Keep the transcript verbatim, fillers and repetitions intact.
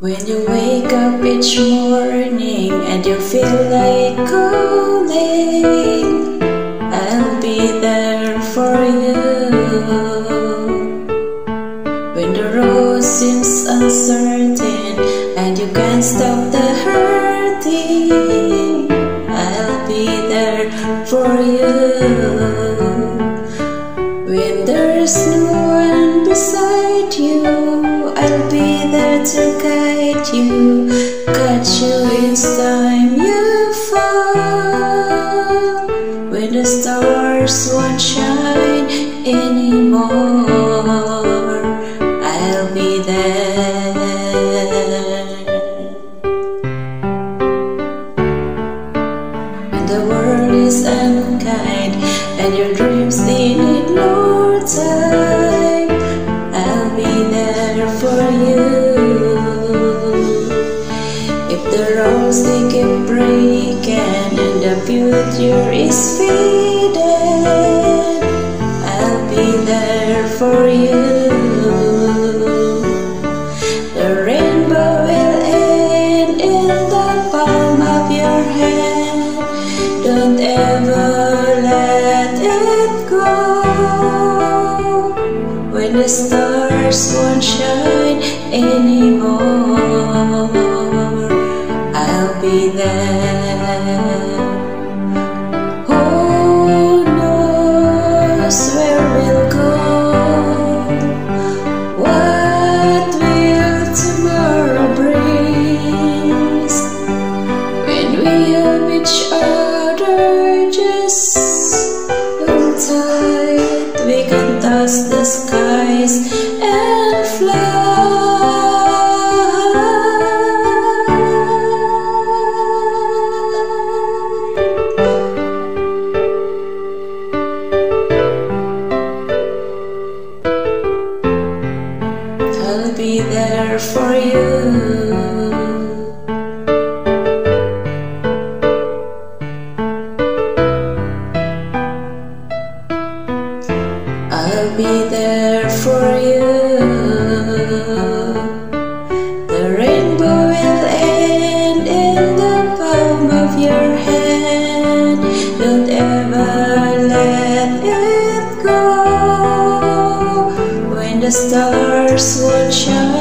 When you wake up each morning and you feel like calling, I'll be there for you. When the road seems uncertain and you can't stop the hurting, I'll be there for you. When there's no one beside you, I'll be there to guide you, catch you each time you fall. When the stars won't shine anymore, I'll be there. When the world is unkind and your dreams they need more time, I'll be there for you. If the roads they keep breaking and the future is fading, I'll be there for you. The rainbow will end in the palm of your hand. Don't ever let it go. When the stars won't shine anymore, I'll be there. Who knows where we'll go? What will tomorrow bring? When we have each other, just hold tight. We can touch the skies and fly. I'll be there for you. I'll be there for you. The rainbow will end in the palm of your hand. Don't ever let it go. When the stars won't shine